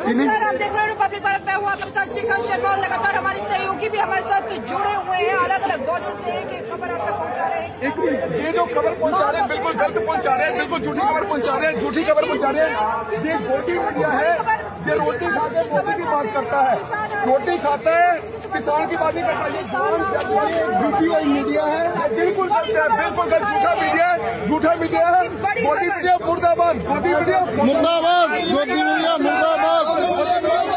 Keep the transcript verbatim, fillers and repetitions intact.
Sir आप देख रहे हैं रिपब्लिक पार्क पे हुआ अपने साथ श्रीकांत शर्मा और लगातार हमारे सहयोगी भी हमारे साथ जुड़े हुए हैं, अलग अलग बॉर्डर से एक एक खबर आप तक पहुंचा रहे हैं। ये जो खबर पहुंचा रहे हैं बिल्कुल गलत पहुंचा रहे हैं, बिल्कुल झूठी खबर पहुंचा रहे हैं, झूठी खबर पहुंचा रहे हैं। ये रोटी मीडिया है, ये रोटी खाते मोदी की बात करता है, रोटी खाता है किसान की बात नहीं करता। ये मीडिया है, बिल्कुल गलत है, बिल्कुल गलत, झूठा मीडिया है, झूठा मीडिया है। मोदी मीडिया मुर्दाबाद, मोदी मीडिया मुर्दाबाद, मोदी मीडिया मुर्दाबाद।